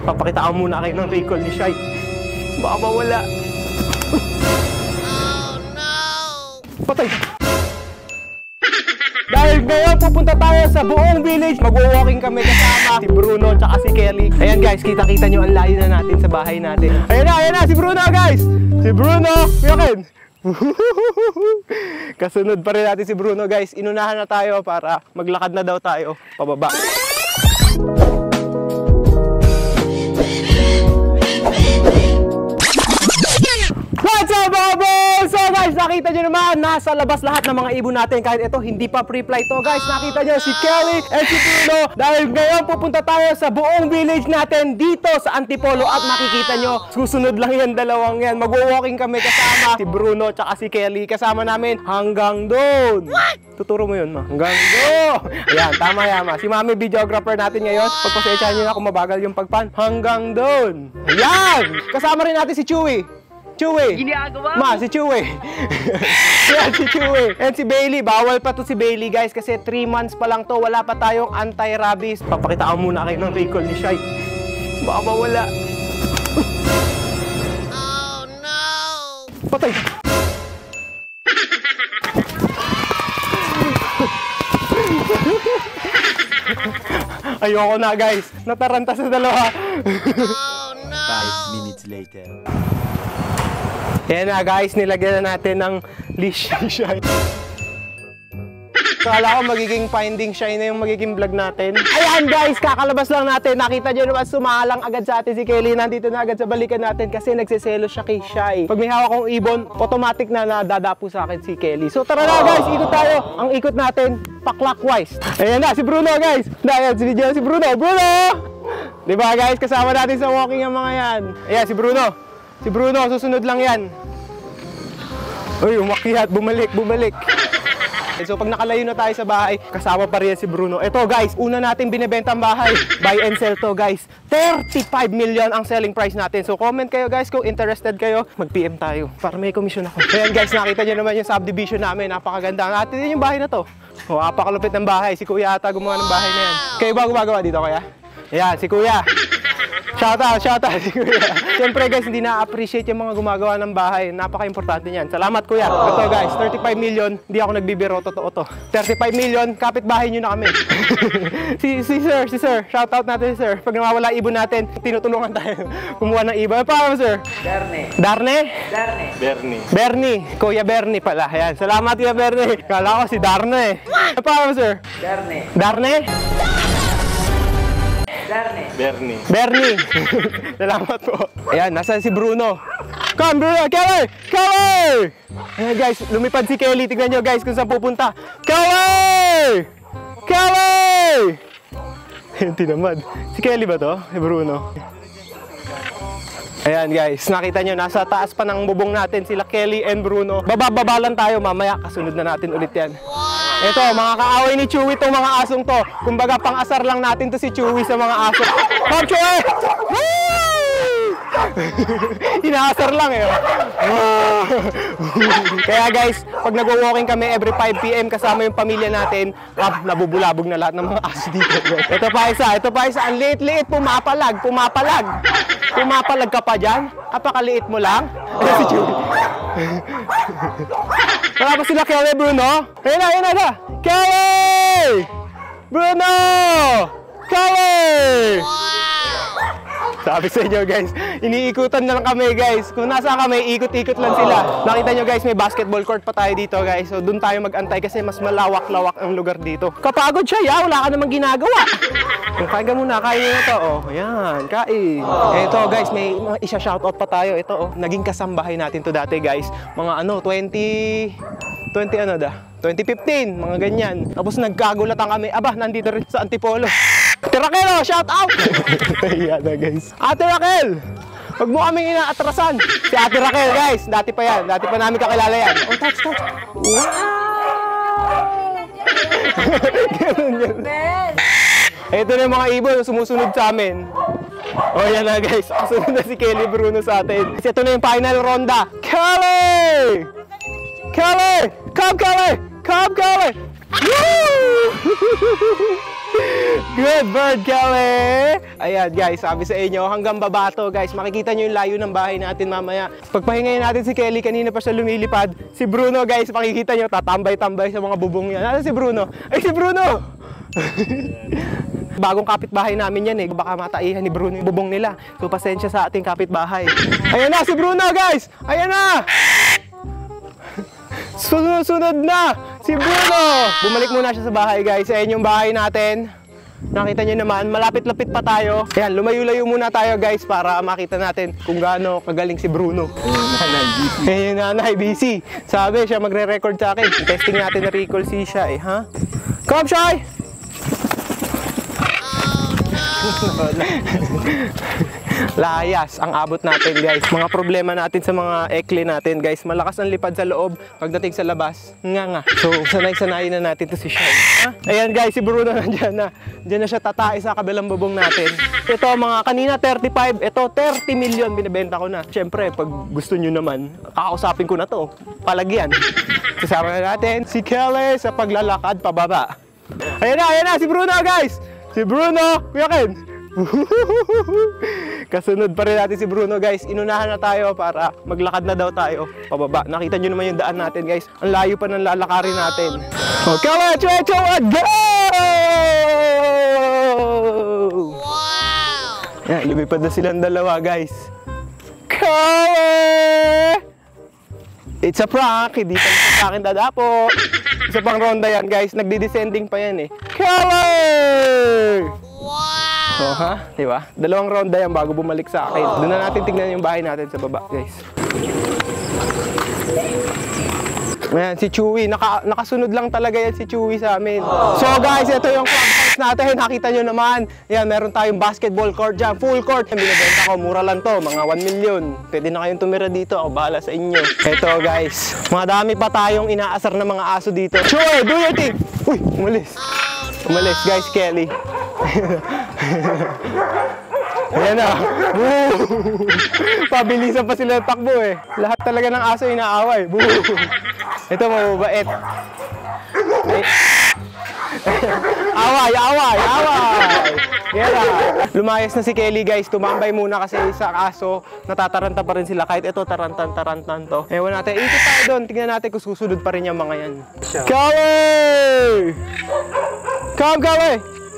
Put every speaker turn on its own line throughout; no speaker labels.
Papakita ko muna kayo ng recall ni Shai. Baka mawala.
Oh no!
Patay! Dahil ngayon pupunta tayo sa buong village. Mag-walking kami kasama si Bruno tsaka si Kelly. Ayan guys, kita-kita nyo ang layo na natin sa bahay natin. Ayan na si Bruno guys! Si Bruno! Yakin! Kasunod pa rin natin si Bruno guys. Inunahan na tayo para maglakad na daw tayo pababa. What's up mga boys? So guys, nakita nyo naman, nasa labas lahat ng mga ibon natin. Kahit ito, hindi pa pre-flight to guys. Nakita nyo si Kelly and si Bruno. Dahil ngayon pupunta tayo sa buong village natin dito sa Antipolo. At makikita nyo, susunod lang yan, dalawang yan. Mag-walking kami kasama si Bruno tsaka si Kelly. Kasama namin hanggang doon. Tuturo mo yun ma. Hanggang doon. Ayan, tama yan ma. Si Mami videographer natin ngayon. Pagpasensyahan nyo na kung mabagal yung pagpan. Hanggang doon. Ayan! Kasama rin natin si Chewy. Chewy!
Ginagawa
Ma, si Chewy! Yan, si Chewy! And si Bailey, bawal pa to si Bailey guys kasi 3 months pa lang to, wala pa tayong anti-rabies. Papakita ko muna kayo ng recall ni Shai. Baka mawala.
Oh no!
Patay! Ayoko na guys, nataranta sa dalawa.
Oh no!
5 minutes later.
Ayan na guys, nilagyan na natin ng leash ni Shai. Kala ko magiging finding Shai na yung magiging vlog natin. Ayan guys, kakalabas lang natin. Nakita nyo naman, sumalang agad sa atin si Kelly. Nandito na agad sa balikan natin kasi nagsiselo siya kay Shai. Pag may hawak kong ibon, automatic na nadadapo sa akin si Kelly. So tara na guys, ikot tayo. Ang ikot natin, pa-clockwise. Ayan na, si Bruno guys. Ayan, si Bruno. Bruno! Diba guys, kasama natin sa walking ang mga yan. Ayan, si Bruno. Si Bruno, susunod lang yan. Uy, umakyat, bumalik. So pag nakalayo na tayo sa bahay, kasama pa rin si Bruno. Ito guys, una natin binibenta ang bahay. Buy and sell to guys. 35 million ang selling price natin. So comment kayo guys kung interested kayo. Mag-PM tayo para may commission ako. Ayan guys, nakita nyo naman yung subdivision namin. Napakaganda. Ang atin din yung bahay na to. Oh, napakalupit ng bahay. Si Kuya ata gumawa ng bahay na yan. Kayo ba gumagawa dito Kuya? Ayan, si Kuya. Shout out si Kuya. Siyempre guys, hindi na-appreciate yung mga gumagawa ng bahay. Napaka-importante niyan. Salamat Kuya. Ito guys, 35 million. Hindi ako nagbibiro, totoo to. 35 million, kapitbahay nyo na kami. si sir. Shout out natin si sir. Pag nawawala ibon natin, tinutulungan tayo. Kumuha ng ibon. Paano sir? Darne. Bernie. Kuya Bernie pala. Ayan. Salamat Kuya Bernie. Kala ko si Darne. Paano sir? Darne. Bernie. Salamat po. Ayan, nasa si Bruno. Come Bruno, Kelly! Ayan guys, lumipad si Kelly. Tignan nyo guys kung saan pupunta. Kelly! Ayan, tinamad. Si Kelly ba to? Si Bruno. Ayan guys, nakita nyo, nasa taas pa ng bubong natin sila Kelly and Bruno. Bababalan tayo mamaya, kasunod na natin ulit yan. Ito, mga kaaway ni Chewy itong mga asong to. Kumbaga, pang-asar lang natin to si Chewy sa mga aso. Come, Chewy! Inaasar lang eh. Kaya guys, pag nag-walking kami every 5 PM kasama yung pamilya natin, nabubulabog na lahat ng mga aso dito. Ito pa isa. Ang liit-liit, pumapalag. Pumapalag ka pa dyan? Apakaliit mo lang? Si Chewy. Wala pa sila Kelly, Bruno? Ayan na. Kelly! Bruno! Kelly! Sabi sa inyo guys, iniikutan na lang kami guys. Kung nasa kami, ikot-ikot lang sila. Nakita nyo guys, may basketball court pa tayo dito guys. So doon tayo mag-antay kasi mas malawak-lawak ang lugar dito. Kapagod siya ya, wala ka namang ginagawa. Kain ka muna, kain nyo ito. Oh, ayan, kain. Ito guys, may isa-shoutout pa tayo. Ito oh, naging kasambahay natin to dati guys. Mga 2015, mga ganyan. Tapos nagkagulatan kami. Aba, nandito rin sa Antipolo. Ate Raquel, shout out! Ayan na guys. Ate Raquel! Huwag mo kaming inaatrasan. Si Ate Raquel guys, dati pa yan. Dati pa namin kakilala yan. Oh, touch. Wow! Ganun. Ito na yung mga ibon sumusunod sa amin. Oh, yan na guys. Susunod na si Kelly Bruno sa atin. Ito na yung final ronda. Kelly! Come Kelly! Woo! Good bird, Kelly! Ayan guys, sabi sa inyo, hanggang baba to guys. Makikita nyo yung layo ng bahay natin mamaya. Pagpahingayin natin si Kelly, kanina pa siya lumilipad. Si Bruno guys, makikita nyo, tatambay-tambay sa mga bubong niya. Ano si Bruno? Ay, si Bruno! Bagong kapitbahay namin yan eh. Baka mataihan ni Bruno yung bubong nila. So pasensya sa ating kapitbahay. Ayan na si Bruno guys! Ayan na! Sunod na si Bruno! Bumalik muna siya sa bahay guys. Ayan yung bahay natin. Nakita nyo naman, malapit-lapit pa tayo. Ayan, lumayo-layo muna tayo guys para makita natin kung gaano kagaling si Bruno. Ayan yung nanay, busy. Sabi siya magre-record sa akin. Testing natin na recall si siya eh, ha? Come, Shy! Layas ang abot natin guys. Mga problema natin sa mga ekle natin guys. Malakas ang lipad sa loob. Pagdating sa labas, nga. So sanay-sanayin na natin to si Shy. Ayan guys, si Bruno nandyan na. Diyan na siya tatae sa kabilang bubong natin. Ito mga kanina 35. Ito 30 million binibenta ko na. Siyempre pag gusto nyo naman, kakausapin ko na to. Palagyan. Kasama na natin si Kelly sa paglalakad pababa. Ayan na si Bruno guys. Si Bruno, Kuya Ken. Kasunod pa rin natin si Bruno guys. Inunahan na tayo para maglakad na daw tayo pababa. Nakita nyo naman yung daan natin guys. Ang layo pa ng lalakarin natin. Okay, let's go!
Wow!
Yan, lumipad na silang dalawa guys. Kale! It's a prank, hindi pa sa akin dadapo. Isa pang ronda yan guys, nagdi-descending pa yan eh. Kale!
Wow!
Oh, ha? Diba? Dalawang ronda yan bago bumalik sa akin. Doon na natin tignan yung bahay natin sa baba, guys. Ayan, si Chewy. Nakasunod lang talaga yan si Chewy sa amin. So guys, ito yung clubhouse natin. Nakita nyo naman. Ayan, meron tayong basketball court dyan. Full court. Binibenta ko, mura lang to. Mga 1 million. Pwede na kayong tumira dito. Ako bahala sa inyo. Ito guys. Mga dami pa tayong inaasar na mga aso dito. Chewy, do your thing! Uy, umalis. Umalis guys, Kelly. Ayan na. Pabilisan pa sila takbo eh. Lahat talaga ng aso inaaway. Ito mababait. Away! Yan na. Lumayas na si Kelly guys. Tumambay muna kasi sa aso. Natataranta pa rin sila. Kahit ito tarantan to. Ewan natin. Ikot tayo doon. Tingnan natin kung susunod pa rin yung mga yan. Kelly! Come, Kelly!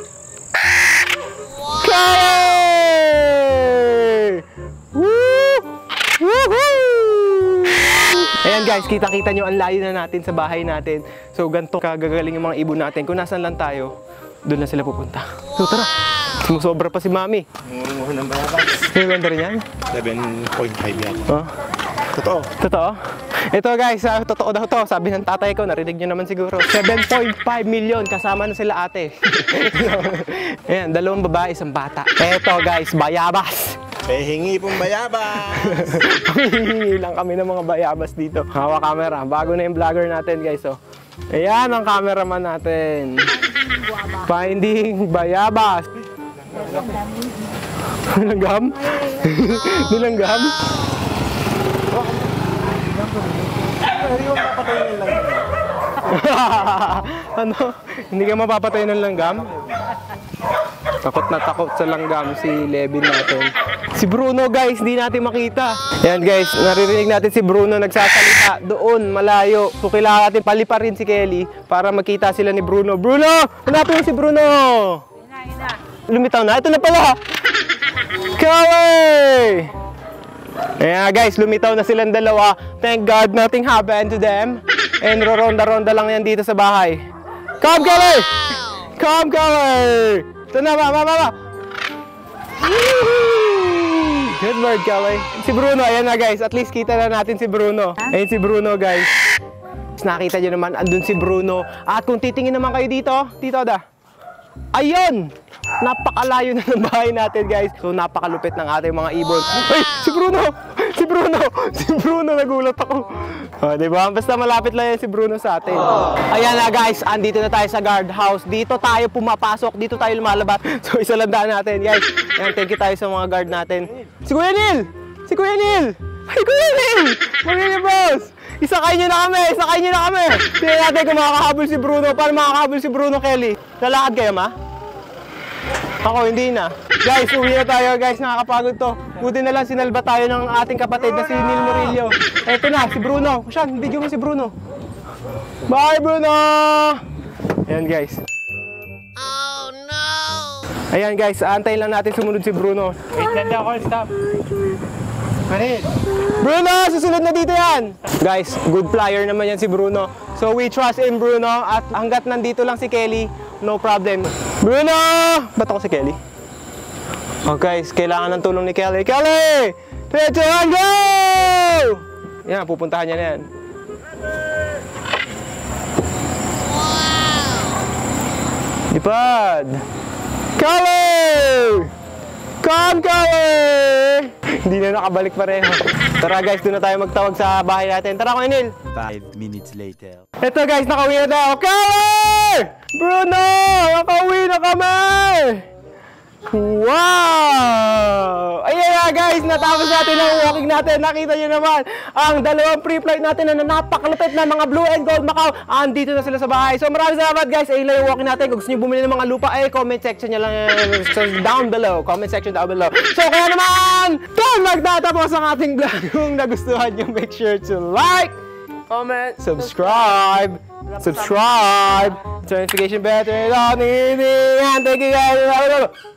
Kelly! Woo! Woohoo! Ayan guys, kita-kita nyo ang layo na natin sa bahay natin. So ganito kagagaling yung mga ibon natin. Kung nasan lang tayo, doon na sila pupunta. So tara, sumusobra pa si Mami.
Munguha ng bayabas.
May ganda rin yan?
7.5 yan.
Oh.
Totoo.
Totoo? Ito guys, totoo daw to. Sabi ng tatay ko, narinig nyo naman siguro. 7.5 million, kasama na sila ate. Ayan, 2 babae, 1 bata. Ito guys, bayabas.
Hingi pong bayabas.
Hihingi lang kami ng mga bayabas dito. Hawak camera. Bago na yung vlogger natin guys. Oh. Ayan ang cameraman natin. Finding bayabas. Nilanggam? Nilanggam? Ano? Hindi ka mapapatay ng langgam? Takot na takot sa langgam si Levin natin. Si Bruno guys, hindi natin makita. Yan guys, naririnig natin si Bruno nagsasalita doon, malayo. So kailangan natin paliparin si Kelly para makita sila ni Bruno. Bruno! Hanapin mo si Bruno! Lumitaw na. Ito na pala! Kelly! Ayan guys, lumitaw na silang dalawa. Thank God nothing happened to them. And roronda-ronda lang yan dito sa bahay. Come Kelly! Come Kelly! Ito na, mama! Good bird, Kelly. Si Bruno, ayan na guys. At least kita na natin si Bruno. Ayan si Bruno guys. Nakita nyo naman, andun si Bruno. At kung titingin naman kayo dito, Tito Oda. Ayun! Napakalayo na ng bahay natin guys. So napakalupit ng ating mga ibon. Ay! Si Bruno! Si Bruno! Si Bruno! Nagulat ako. O, diba? Basta malapit lang yan si Bruno sa atin. Ayan na guys, andito na tayo sa guardhouse. Dito tayo pumapasok, dito tayo lumalabat. So isalandaan natin guys. Ayan, thank you tayo sa mga guard natin. Si Kuya Neil! Si Kuya Neil! Ay, Kuya Neil! Kuya Neil boss! Isakay nyo na kami! Isakay nyo na kami! Tingnan natin kung makakahabol si Bruno. Paano makakahabol si Bruno, Kelly? Lalakad kayo, ma? Ako, hindi na. Guys, uwi na tayo guys. Nakakapagod to. Buti na lang sinalba tayo ng ating kapatid na si Neil Murillo. Eto na, si Bruno. Sean, video mo si Bruno. Bye, Bruno! Ayan guys.
Oh no!
Ayan guys, antayin lang natin sumunod si Bruno. Wait lang daw, call stop. Manil. Bruno, susunod na dito yan! Guys, good flyer naman yan si Bruno. So we trust in Bruno at hanggat nandito lang si Kelly, no problem. Bruno! Ba't ako si Kelly? Oh guys, kailangan ng tulong ni Kelly. Kelly! 3, 2, 1, go! Yan, pupuntahan niya na yan. Lipad! Kelly! Come, Kelly! Hindi na nakabalik pareho. Tara guys, doon na tayo magtawag sa bahay natin. Tara, Kuya Neil.
5 minutes later.
Ito guys, nakauwi na tayo. Kelly! Bruno! Nakauwi na kami! Wow! Ayan na guys, natapos natin ang walking natin. Nakita nyo naman ang dalawang free flight natin na napakalupit na mga Blue and Gold Macau. Andito na sila sa bahay. So maraming salamat guys. Ayun lang yung walking natin. Kung gusto nyo bumili ng mga lupa, comment section nyo lang down below. Comment section down below. So kaya naman, doon magtatapos ang ating vlog. Kung nagustuhan nyo, make sure to like, comment, subscribe, turn notification bell, turn it on. Thank you guys.